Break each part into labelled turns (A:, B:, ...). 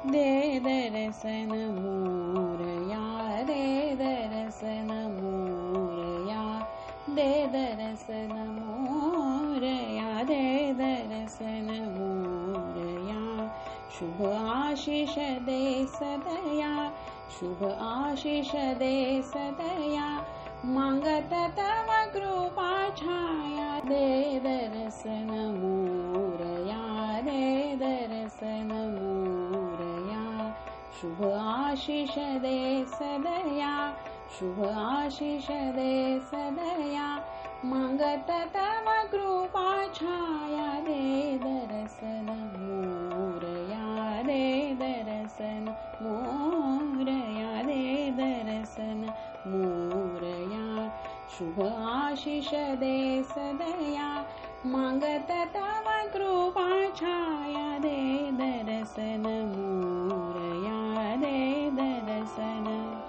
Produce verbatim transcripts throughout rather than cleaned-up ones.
A: दे दर्शन मोरया दे दर्शन मोरया दे दर्शन मोरया दे दर्शन मोरया शुभ आशीष दे सदया शुभ आशीष दे सदया मांगत तव कृपा छाया दे दर्शन मोरया दे दर्शन मोरया शुभ आशीष दे सदया शुभ आशीष दे सदया मांगत तव कृपा छाया दे दर्शन मोरया दे दर्शन मोरया दे दर्शन मोरया शुभ आशीष दे सदया मांगत तव कृपा छाया दे दर्शन मोरया दे दर्शन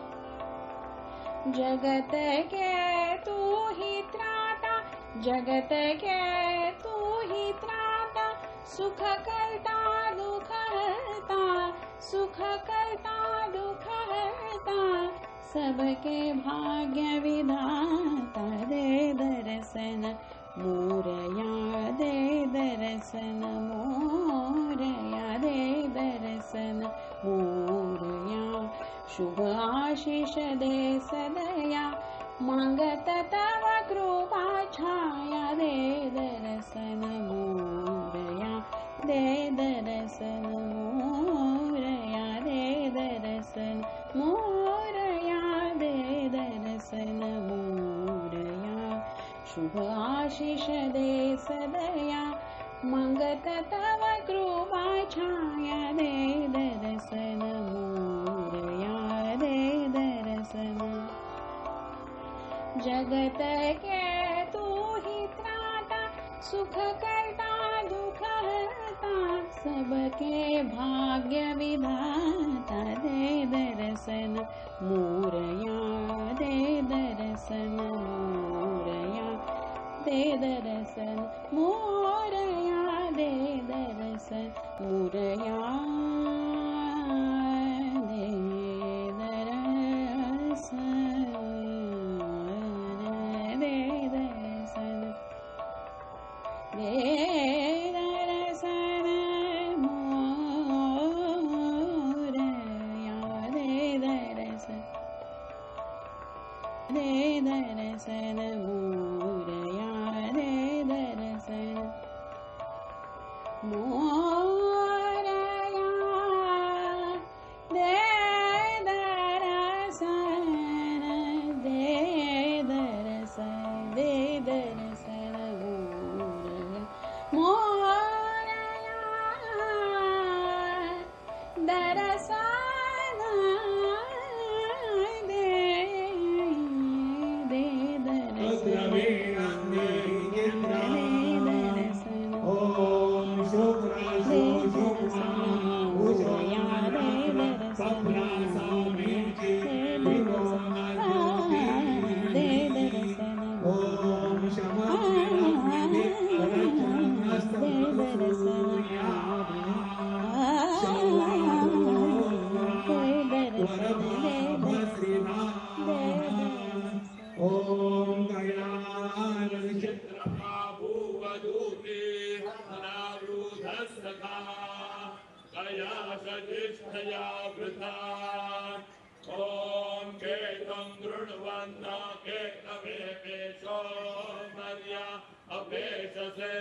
A: जगत के तू ही त्राता जगत के तू ही त्राता सुख करता दुख हरता सुख करता दुख हरता सबके भाग्य विधाता दे दर्शन मोरया दे दर्शन मोरया दे दर्शन मोरया शुभ आशीष दे सदया मांगत तव कृपा छाया दे दर्शन मोरया दे दर्शन मोरया दे दर्शन मोरया दे दर्शन मोरया शुभ आशीष दे सदया मांगत तव कृपा छाया दे दर्शन मोरया दे दर्शन जगत के तू ही त्राता सुख करता दुख हरता सबके भाग्य विधाता दे दर्शन मोरया दे दर्शन मोरया दे दर्शन मोरया दे दर्शन मोरया दे दर्शन दे दर्शन दे दर्शन मोरया दे दर्शन दे दर्शन मोरया दे दर्शन मोरया दे दर्शन दे दर्शन दे दर्शन मोरया मोरया दर्शन दे दे दर्शन
B: ओम गयान चित्रमा भूवधूते नावृधस्तथा गया सजिष्ठया वृथा ओम केतं गृण्वन्न केतमेपेशो मर्या अपेशसे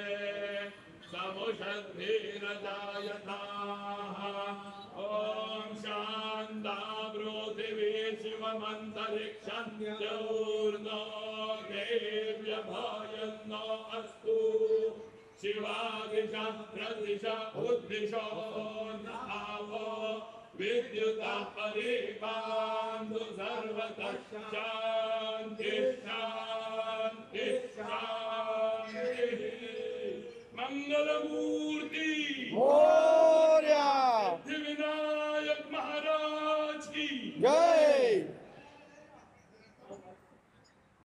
B: समुषद्भिरजायथाः ओम शान्ता पृथिवी शिवमन्तरिक्षं चूर्णो देव्य भयन्नो अस्तु शिवादिशः प्रदिश उद्दिशो नावो विद्युतः परिपान्तु सर्वतः